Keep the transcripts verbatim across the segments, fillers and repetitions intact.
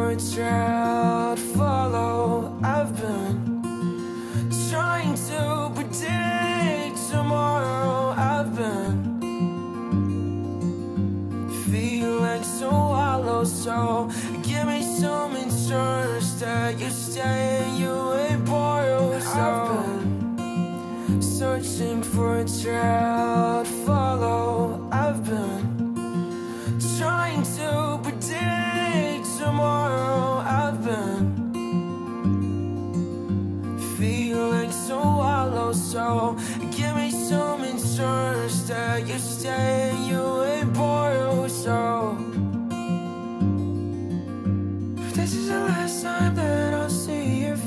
for a trail to follow. I've been trying to predict tomorrow. I've been feeling so hollow, so give me some insurance that you stay and you ain't borrowed. I've been searching for a trail to follow. I've been trying to predict tomorrow. I've been feeling so hollow, so give me some insurance that you stay and you ain't borrowed. So if this is the last time that I'll see your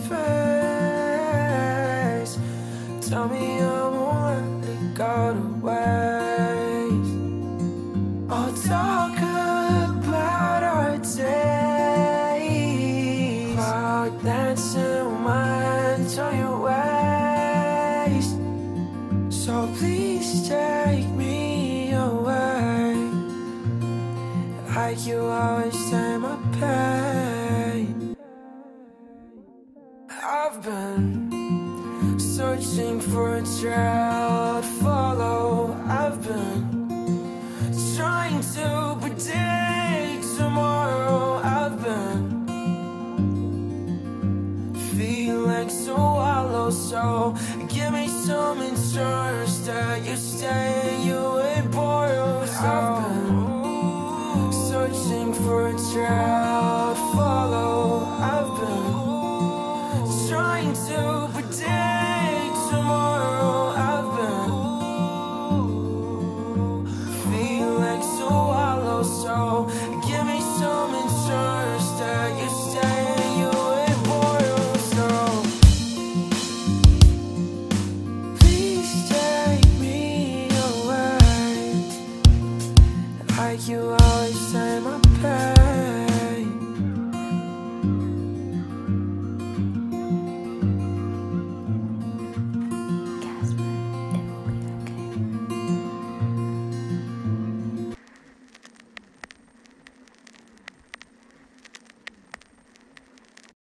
face, tell me I won't let it go to waste. I'll talk about our days, cloud dancing minds on your waist. So please take me away, like you always take my pain. I've been searching for a trail to follow. I've been trying to predict tomorrow. I've been feeling so hollow, so give me some insurance that you stay and you ain't borrowed. I've been searching for a trail to follow. I've been trying to predict tomorrow. I've been feeling so hollow, so give me some insurance that you stay and you ain't borrowed. So please take me away, like you are.